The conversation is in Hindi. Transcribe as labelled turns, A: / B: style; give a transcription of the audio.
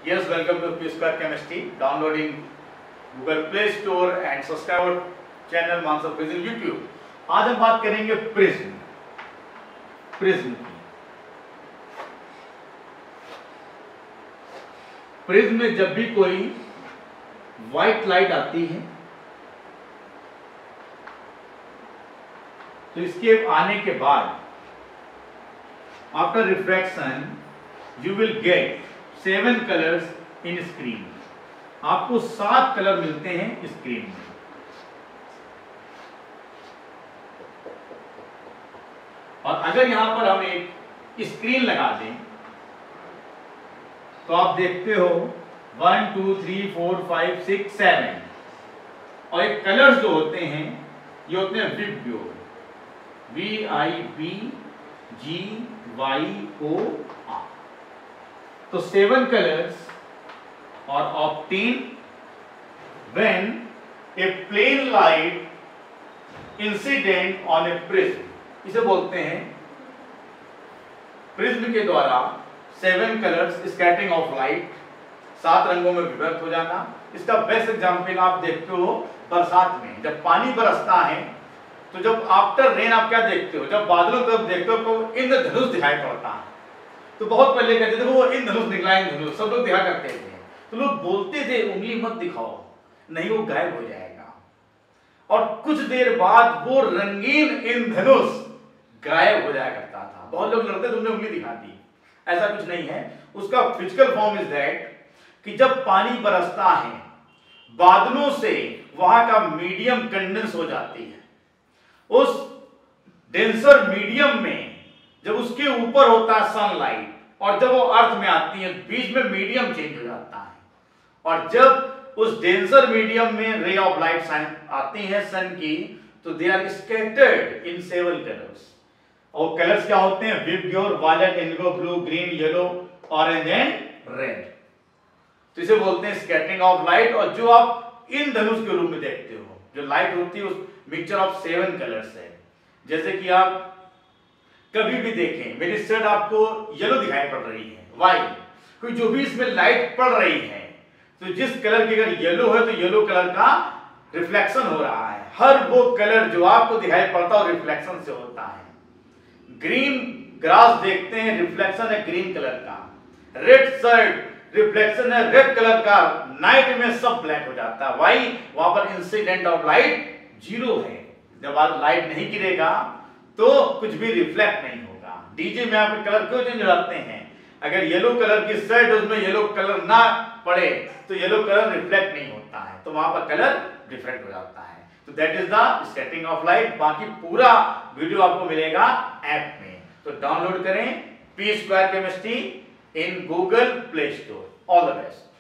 A: Yes, welcome to P Square Chemistry. Downloading Google Play Store and subscribe our channel Mansur Quiz in YouTube. आज हम बात करेंगे प्रिज्म की। प्रिज्म में जब भी कोई व्हाइट लाइट आती है तो इसके आने के बाद after refraction you will get 7 colours in screen. आपको 7 कलर मिलते हैं स्क्रीन में। और अगर यहां पर हम एक स्क्रीन लगा दें तो आप देखते हो 1 2 3 4 5 6 7 और एक कलर्स जो होते हैं ये होते हैं विबग्योर, VIBGYOR। तो 7 colours are obtained when a plane light incident on a prism। इसे बोलते हैं प्रिज्म के द्वारा 7 कलर्स स्कैटरिंग ऑफ लाइट, 7 रंगों में विभक्त हो जाना। इसका बेस्ट एग्जांपल आप देखते हो बरसात में, जब पानी बरसता है तो जब आफ्टर रेन आप क्या देखते हो, जब बादलों की तरफ देखते हो तो इंद्रधनुष दिखाई पड़ता है। तो बहुत पहले कहते थे वो इंद्रधनुष निकला, इंद्रधनुष सब लोग दिखा करते थे। तो लोग बोलते थे उंगली मत दिखाओ, नहीं वो गायब हो जाएगा। और कुछ देर बाद वो रंगीन इंद्रधनुष गायब हो जाया करता था। बहुत लोग लड़ते तुमने उंगली दिखा दी, ऐसा कुछ नहीं है। उसका फिजिकल फॉर्म इज दैट कि जब पानी बरसता है बादलों से वहां का मीडियम कंडेंस हो जाती है। उस डेंसर मीडियम में जब उसके ऊपर होता है सनलाइट और जब वो अर्थ में आती है बीच में मीडियम चेंज हो जाता है। और जब उस डेंसर मीडियम में रे ऑफ लाइट आती है सन की तो they are scattered in 7 colours. और कलर्स क्या होते हैं? VIBGYOR, violet, indigo, blue, green, yellow, orange and red. तो इसे बोलते हैं स्कैटरिंग ऑफ लाइट। और जो आप इन धनुष के रूप में देखते हो, जो लाइट होती है उस मिक्सचर ऑफ 7 कलर्स है। जैसे कि आप कभी भी देखें मेरी शर्ट आपको येलो दिखाई पड़ रही है, वाई? क्योंकि जो भी इसमें लाइट पड़ रही है तो जिस कलर की अगर येलो है तो येलो कलर का रिफ्लेक्शन हो रहा है। हर वो कलर जो आपको दिखाई पड़ता है रिफ्लेक्शन से होता है। ग्रीन ग्रास देखते हैं, रिफ्लेक्शन है ग्रीन कलर का। रेड शर्ट रिफ्लेक्शन है रेड कलर का। नाइट में सब ब्लैक हो जाता है, वाई? वहां पर इंसिडेंट ऑफ लाइट 0 है। जब आप लाइट नहीं गिरेगा तो कुछ भी रिफ्लेक्ट नहीं होगा। डीजे में आप कलर क्यों चेंज हो जाते हैं? अगर येलो कलर की शर्ट उसमें येलो कलर ना पड़े तो येलो कलर रिफ्लेक्ट नहीं होता है, तो वहां पर कलर डिफरेंट हो जाता है। तो that is the scattering of light. बाकी पूरा वीडियो आपको मिलेगा ऐप में, तो डाउनलोड करें P Square Chemistry in Google Play Store. All the best.